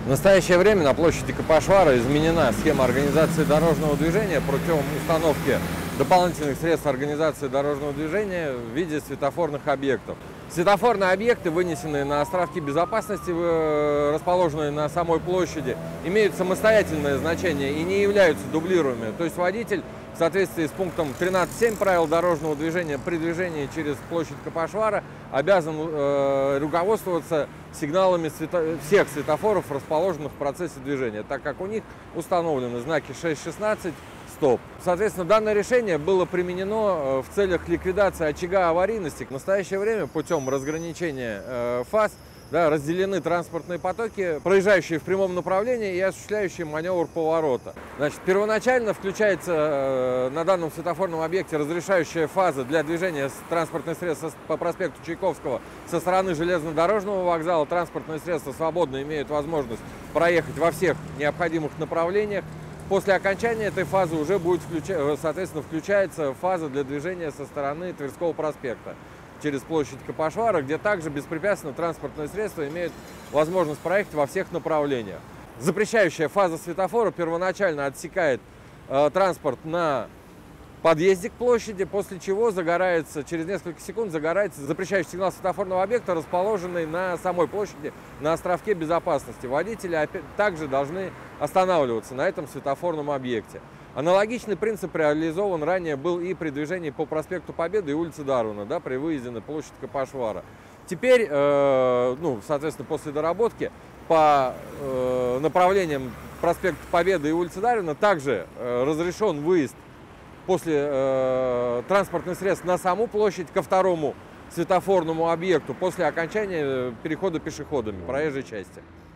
В настоящее время на площади Капошвара изменена схема организации дорожного движения путем установки дополнительных средств организации дорожного движения в виде светофорных объектов. Светофорные объекты, вынесенные на островки безопасности, расположенные на самой площади, имеют самостоятельное значение и не являются дублируемыми. То есть водитель в соответствии с пунктом 13.7 правил дорожного движения при движении через площадь Капошвара обязан руководствоваться сигналами всех светофоров, расположенных в процессе движения, так как у них установлены знаки 6.16, стоп. Соответственно, данное решение было применено в целях ликвидации очага аварийности. В настоящее время путем разграничения фаз разделены транспортные потоки, проезжающие в прямом направлении и осуществляющие маневр поворота. Значит, первоначально включается на данном светофорном объекте разрешающая фаза для движения транспортных средств по проспекту Чайковского со стороны железнодорожного вокзала. Транспортные средства свободно имеют возможность проехать во всех необходимых направлениях. После окончания этой фазы уже будет, соответственно, включается фаза для движения со стороны Тверского проспекта через площадь Капошвара, где также беспрепятственно транспортные средства имеют возможность проехать во всех направлениях. Запрещающая фаза светофора первоначально отсекает транспорт на подъезде к площади, после чего загорается, через несколько секунд загорается запрещающий сигнал светофорного объекта, расположенный на самой площади, на островке безопасности. Водители также должны останавливаться на этом светофорном объекте. Аналогичный принцип реализован ранее был и при движении по проспекту Победы и улице Дарвина, при выезде на площадь Капошвара. Теперь, соответственно, после доработки по направлениям проспекта Победы и улицы Дарвина также разрешен выезд после транспортных средств на саму площадь ко второму светофорному объекту после окончания перехода пешеходами проезжей части.